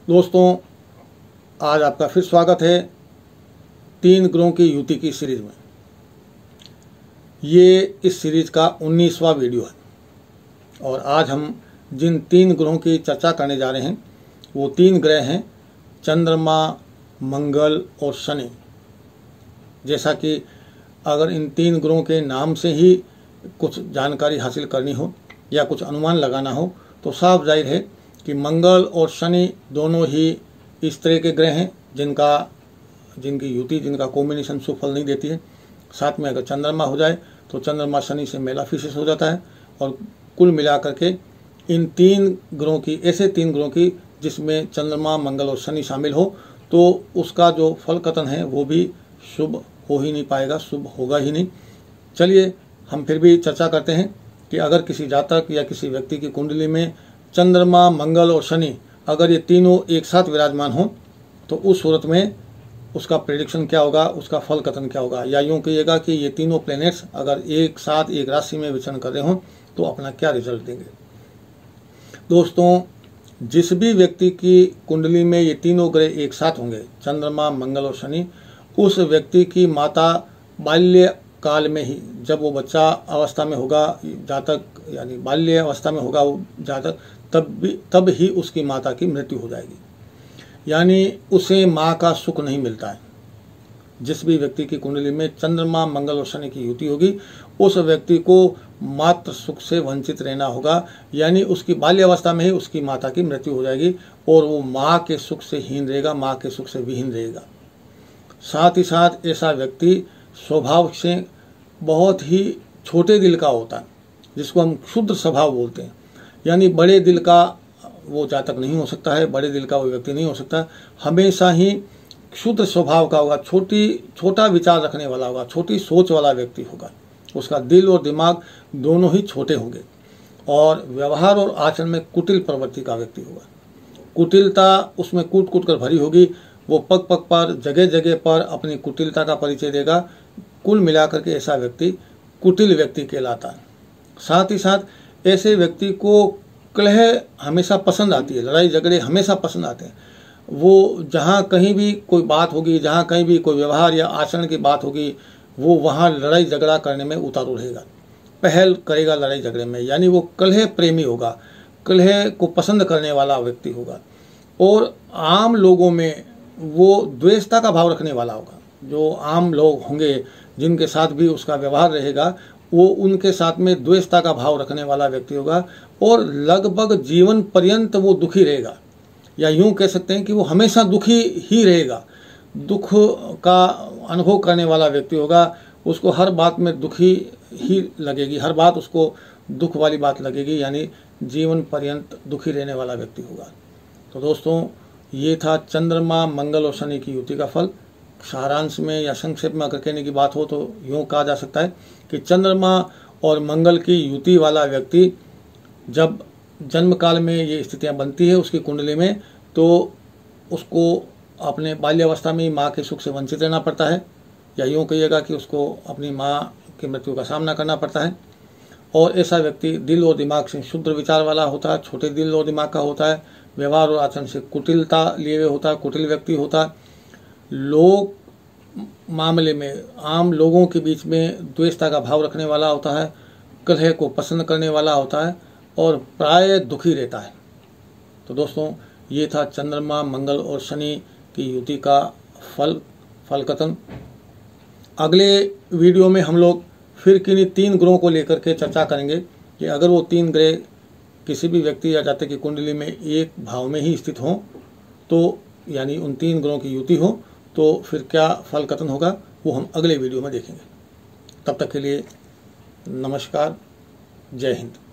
दोस्तों, आज आपका फिर स्वागत है 3 ग्रहों की युति की सीरीज में। ये इस सीरीज का 19वां वीडियो है और आज हम जिन 3 ग्रहों की चर्चा करने जा रहे हैं वो 3 ग्रह हैं चंद्रमा, मंगल और शनि। जैसा कि अगर इन 3 ग्रहों के नाम से ही कुछ जानकारी हासिल करनी हो या कुछ अनुमान लगाना हो तो साफ जाहिर है कि मंगल और शनि दोनों ही इस तरह के ग्रह हैं जिनकी युति, जिनका कॉम्बिनेशन सुफल नहीं देती है। साथ में अगर चंद्रमा हो जाए तो चंद्रमा शनि से मेलाफिसिस हो जाता है और कुल मिलाकर के इन 3 ग्रहों की, ऐसे 3 ग्रहों की जिसमें चंद्रमा, मंगल और शनि शामिल हो तो उसका जो फल कथन है वो भी शुभ हो ही नहीं पाएगा, शुभ होगा ही नहीं। चलिए हम फिर भी चर्चा करते हैं कि अगर किसी जातक या किसी व्यक्ति की कुंडली में चंद्रमा, मंगल और शनि अगर ये तीनों एक साथ विराजमान हो तो उस सूरत में उसका प्रेडिक्शन क्या होगा, उसका फल कथन क्या होगा, या यूँ कहिएगा कि ये तीनों प्लैनेट्स अगर एक साथ एक राशि में विचरण कर रहे हों तो अपना क्या रिजल्ट देंगे। दोस्तों, जिस भी व्यक्ति की कुंडली में ये तीनों ग्रह एक साथ होंगे, चंद्रमा, मंगल और शनि, उस व्यक्ति की माता बाल्य काल में ही, जब वो बच्चा अवस्था में होगा, जातक यानी बाल्य अवस्था में होगा वो जातक, तब ही उसकी माता की मृत्यु हो जाएगी, यानी उसे माँ का सुख नहीं मिलता है। जिस भी व्यक्ति की कुंडली में चंद्रमा, मंगल और शनि की युति होगी उस व्यक्ति को मात्र सुख से वंचित रहना होगा, यानी उसकी बाल्यावस्था में ही उसकी माता की मृत्यु हो जाएगी और वो माँ के सुख से हीन रहेगा, माँ के सुख से विहीन रहेगा। साथ ही साथ ऐसा व्यक्ति स्वभाव से बहुत ही छोटे दिल का होता है, जिसको हम क्षुद्र स्वभाव बोलते हैं, यानी बड़े दिल का वो जातक नहीं हो सकता है, बड़े दिल का वो व्यक्ति नहीं हो सकता। हमेशा ही क्षुद्र स्वभाव का होगा, छोटा विचार रखने वाला होगा, छोटी सोच वाला व्यक्ति होगा। उसका दिल और दिमाग दोनों ही छोटे होंगे और व्यवहार और आचरण में कुटिल प्रवृत्ति का व्यक्ति होगा। कुटिलता उसमें कूट कूट कर भरी होगी। वो पग पग पर, जगह जगह पर अपनी कुटिलता का परिचय देगा। कुल मिलाकर के ऐसा व्यक्ति कुटिल व्यक्ति कहलाता है। साथ ही साथ ऐसे व्यक्ति को कलह हमेशा पसंद आती है, लड़ाई झगड़े हमेशा पसंद आते हैं। वो जहाँ कहीं भी कोई बात होगी, जहाँ कहीं भी कोई व्यवहार या आचरण की बात होगी, वो वहाँ लड़ाई झगड़ा करने में उतारू रहेगा, पहल करेगा लड़ाई झगड़े में, यानी वो कलह प्रेमी होगा, कलह को पसंद करने वाला व्यक्ति होगा। और आम लोगों में वो द्वेषता का भाव रखने वाला होगा। जो आम लोग होंगे जिनके साथ भी उसका व्यवहार रहेगा वो उनके साथ में द्वेषता का भाव रखने वाला व्यक्ति होगा और लगभग जीवन पर्यंत वो दुखी रहेगा, या यूं कह सकते हैं कि वो हमेशा दुखी ही रहेगा। दुख का अनुभव करने वाला व्यक्ति होगा। उसको हर बात में दुखी ही लगेगी, हर बात उसको दुख वाली बात लगेगी, यानी जीवन पर्यंत दुखी रहने वाला व्यक्ति होगा। तो दोस्तों, ये था चंद्रमा, मंगल और शनि की युति का फल। सारांश में या संक्षेप में अगर कहने की बात हो तो यूँ कहा जा सकता है कि चंद्रमा और मंगल की युति वाला व्यक्ति जब जन्म काल में ये स्थितियाँ बनती है उसकी कुंडली में, तो उसको अपने बाल्यावस्था में ही माँ के सुख से वंचित रहना पड़ता है, या यूँ कहिएगा कि उसको अपनी माँ की मृत्यु का सामना करना पड़ता है। और ऐसा व्यक्ति दिल और दिमाग से शुद्ध विचार वाला होता है, छोटे दिल और दिमाग का होता है, व्यवहार और आचरण से कुटिलता लिए हुए होता है, कुटिल व्यक्ति होता है। लोग मामले में आम लोगों के बीच में द्वेषता का भाव रखने वाला होता है, कलह को पसंद करने वाला होता है और प्राय दुखी रहता है। तो दोस्तों, ये था चंद्रमा, मंगल और शनि की युति का फल कथन। अगले वीडियो में हम लोग फिर किन्हीं 3 ग्रहों को लेकर के चर्चा करेंगे कि अगर वो 3 ग्रह किसी भी व्यक्ति या जातक की कुंडली में एक भाव में ही स्थित हों, तो यानी उन 3 ग्रहों की युति हो, तो फिर क्या फल कथन होगा वो हम अगले वीडियो में देखेंगे। तब तक के लिए नमस्कार, जय हिंद।